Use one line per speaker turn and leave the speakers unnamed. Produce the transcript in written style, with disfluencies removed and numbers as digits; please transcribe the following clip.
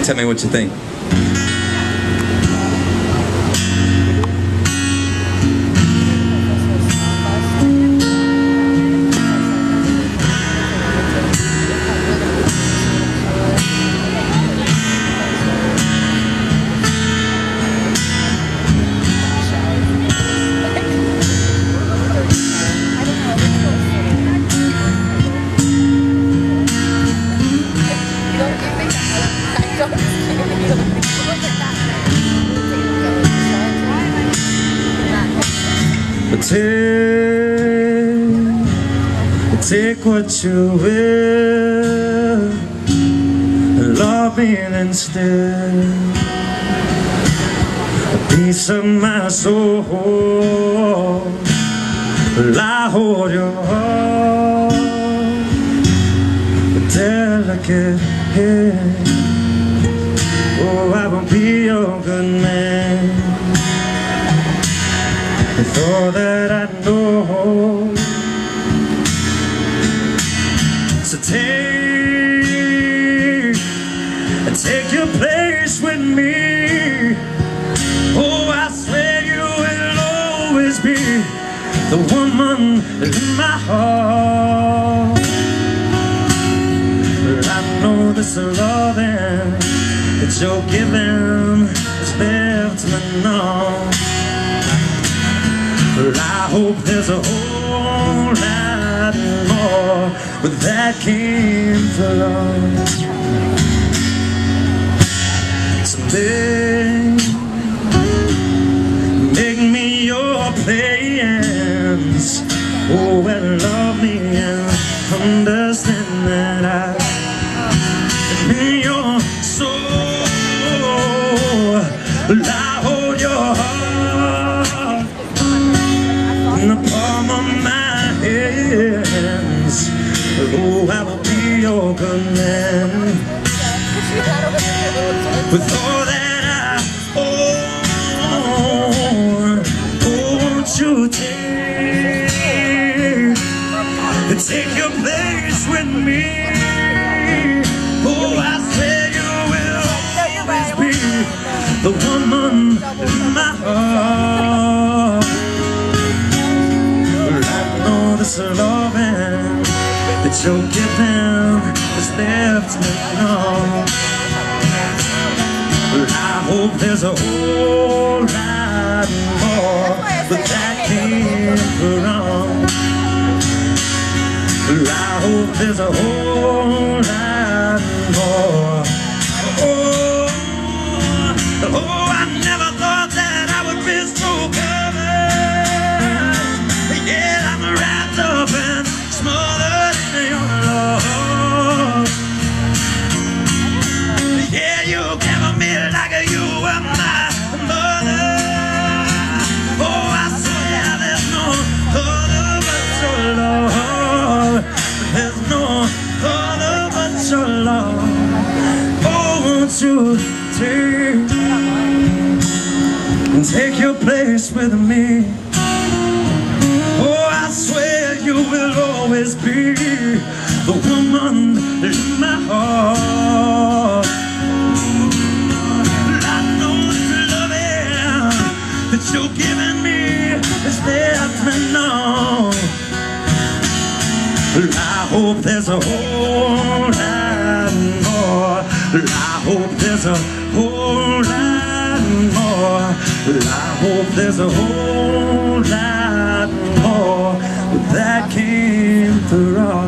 Tell me what you think.
Take what you will, love me instead. A piece of my soul, I hold your heart, a delicate hand. Oh, I will be your good man. With all that I know, so take your place with me. Oh, I swear you will always be the woman in my heart. I know this loving that you're giving is left to me now. I hope there's a whole lot more, but that came along. Someday, make me your plans. Oh, and love me and understand that I'm in your soul. I hold your heart in the palm of my hands. Oh, I will be your good man. With all that I own, won't you take your place with me? Oh, I swear you will always be the woman in my heart. I know this loving that you're giving is left me alone. I hope there's a whole lot more, but that can't go wrong. I hope there's a whole lot more. Oh, I never thought that I would be so covered. Yeah, I'm wrapped up and smothered in your love. Yeah, you cover me like you were my mother. Oh, I swear there's no other but your love. There's no other but your love. Oh, won't you take your place with me? Oh, I swear you will always be the woman in my heart. I know the loving that you're giving me is left me now. I hope there's a whole lot more. I hope there's a whole lot more. I hope there's a whole lot more. But that came through.